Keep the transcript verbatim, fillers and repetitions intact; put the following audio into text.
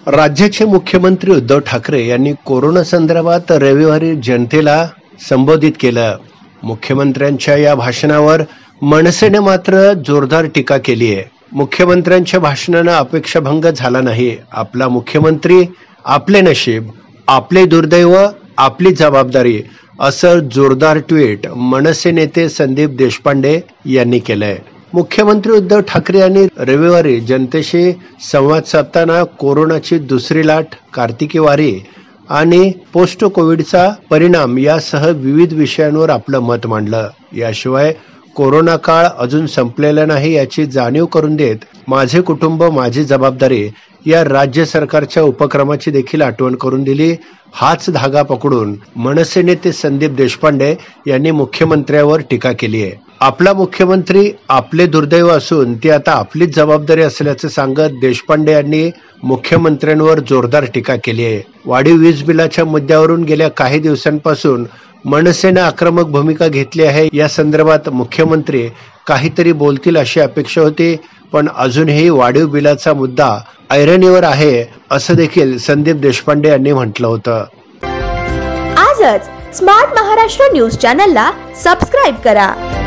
राज्याचे मुख्यमंत्री उद्धव ठाकरे यांनी कोरोना संदर्भात रविवारी जनतेला संबोधित केलं। मुख्यमंत्र्यांच्या या भाषणावर मनसेने मात्र जोरदार टीका केली आहे। मुख्यमंत्र्यांच्या भाषणाने अपेक्षाभंग झाला नाही। आपला मुख्यमंत्री, आपले नशीब, आपले दुर्दैव, आपली जबाबदारी असं जोरदार ट्विट मनसे नेते संदीप देशपांडे यांनी केलंय। मुख्यमंत्री उद्धव ठाकरे यांनी रविवारी जनतेशी संवाद साधताना कोरोनाची दुसरी लाट, कार्तिकी वारी आणि पोस्ट कोविडचा परिणाम यासह विविध विषयांवर आपलं मत मांडलं। याशिवाय कोरोना काळ अजून संपलेला नाही याची जाणीव करून देत माझे कुटुंब माझी जबाबदारी या राज्य सरकारच्या उपक्रमाची देखील आठवण करून दिली। हाच धागा पकडून मनसे नेते संदीप देशपांडे यांनी मुख्यमंत्र्यावर टीका केली आहे। आपला मुख्यमंत्री आपले दुर्दैव असून ती आता आपलीच जबाबदारी असल्याचं सांगत देशपांडे यांनी मुख्यमंत्र्यांवर जोरदार टीका केली आहे। वाढीव वीज बिलाच्या मुद्द्यावरून गेल्या काही दिवसांपासून मनसेने आक्रमक भूमिका घेतली आहे। या संदर्भात मुख्यमंत्री काहीतरी बोलतील अशी अपेक्षा होती, पण अजूनही वाढीव बिलाचा मुद्दा ऐरणीवर आहे असं देखील संदीप देशपांडे यांनी म्हटलं होतं। आजच स्मार्ट महाराष्ट्र न्यूज चॅनलला सबस्क्राइब करा।